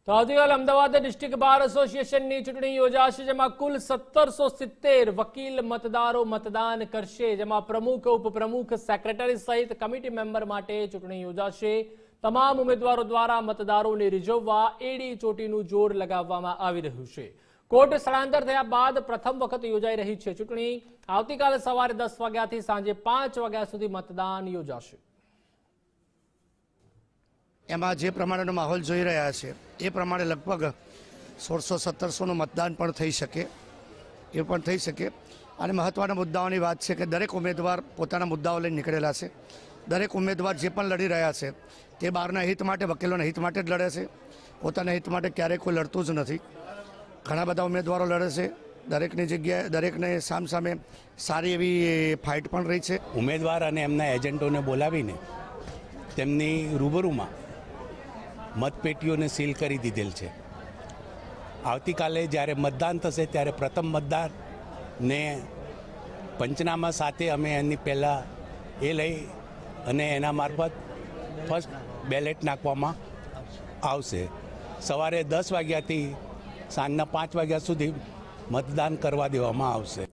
તો આવતીકાલે અમદાવાદ ડિસ્ટ્રિક્ટ બાર એસોસિએશનની ચૂંટણી યોજાશે, જેમાં કુલ 1770 વકીલ મતદારો મતદાન કરશે, જેમાં પ્રમુખ, ઉપપ્રમુખ, સેક્રેટરી સહિત કમિટી મેમ્બર માટે ચૂંટણી યોજાશે। તમામ ઉમેદવારો દ્વારા મતદારોને રીઝવવા એડી ચોટીનું જોર લગાવવામાં આવી રહ્યું છે। કોર્ટ સ્થળાંતર થયા બાદ પ્રથમ વખત યોજાઈ રહી છે ચૂંટણી। આવતીકાલે સવારે 10 વાગ્યાથી સાંજે 5 વાગ્યા સુધી મતદાન યોજાશે। એમાં જે પ્રમાણેનો માહોલ જોઈ રહ્યા છે એ પ્રમાણે લગભગ 1600-1700નું મતદાન પણ થઈ શકે અને મહત્ત્વના મુદ્દાઓની વાત છે કે દરેક ઉમેદવાર પોતાના મુદ્દાઓ લઈને નીકળેલા છે। દરેક ઉમેદવાર જે પણ લડી રહ્યા છે તે બહારના હિત માટે, વકીલોના હિત માટે જ લડે છે, પોતાના હિત માટે ક્યારેય કોઈ લડતું જ નથી। ઘણા બધા ઉમેદવારો લડે છે, દરેકની જગ્યાએ દરેકને સામસામે સારી એવી ફાઇટ પણ રહી છે। ઉમેદવાર અને એમના એજન્ટોને બોલાવીને તેમની રૂબરૂમાં મતપેટીઓને સીલ કરી દીધેલ છે। આવતીકાલે જ્યારે મતદાન થશે ત્યારે પ્રથમ મતદારને પંચનામા સાથે અમે એની પહેલાં એ લઈ અને એના મારફત ફર્સ્ટ બેલેટ નાખવામાં આવશે। સવારે 10 વાગ્યાથી સાંજના 5 વાગ્યા સુધી મતદાન કરવા દેવામાં આવશે।